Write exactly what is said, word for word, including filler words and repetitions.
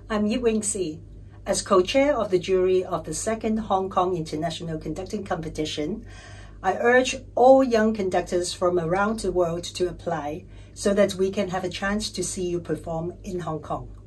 I'm Yip Wing-sie. As co-chair of the jury of the second Hong Kong International Conducting Competition, I urge all young conductors from around the world to apply so that we can have a chance to see you perform in Hong Kong.